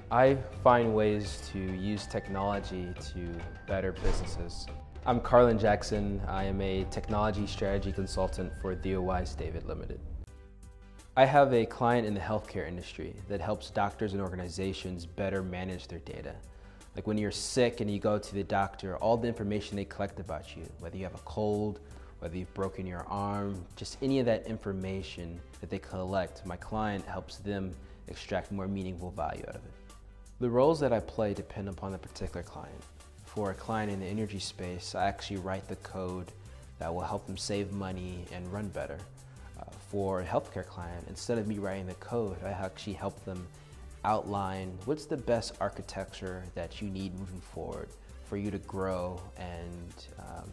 I find ways to use technology to better businesses. I'm Carlin Jackson. I am a technology strategy consultant for Wyes David Limited. I have a client in the healthcare industry that helps doctors and organizations better manage their data. Like when you're sick and you go to the doctor, all the information they collect about you, whether you have a cold, whether you've broken your arm, just any of that information that they collect, my client helps them extract more meaningful value out of it. The roles that I play depend upon the particular client. For a client in the energy space, I actually write the code that will help them save money and run better. For a healthcare client, instead of me writing the code, I actually help them outline what's the best architecture that you need moving forward for you to grow and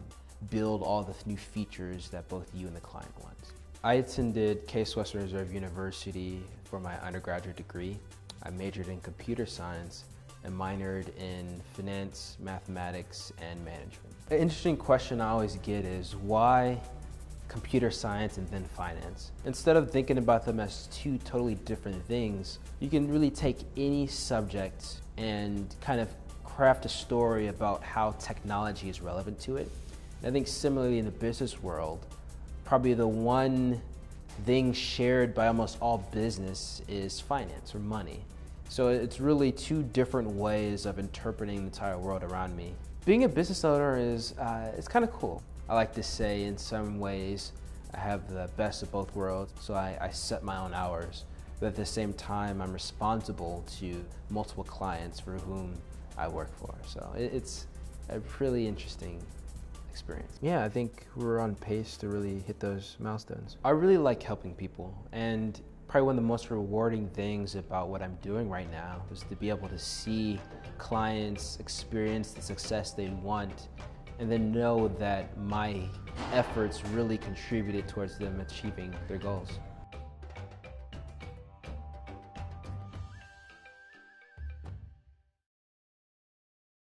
build all the new features that both you and the client want. I attended Case Western Reserve University for my undergraduate degree. I majored in computer science and minored in finance, mathematics, and management. An interesting question I always get is why computer science and then finance? Instead of thinking about them as two totally different things, you can really take any subject and kind of craft a story about how technology is relevant to it. And I think similarly in the business world, probably the one thing shared by almost all business is finance or money. So it's really two different ways of interpreting the entire world around me. Being a business owner is it's kind of cool. I like to say in some ways I have the best of both worlds, so I set my own hours, but at the same time I'm responsible to multiple clients for whom I work for. So it's a really interesting experience. Yeah, I think we're on pace to really hit those milestones. I really like helping people, and probably one of the most rewarding things about what I'm doing right now is to be able to see clients experience the success they want and then know that my efforts really contributed towards them achieving their goals.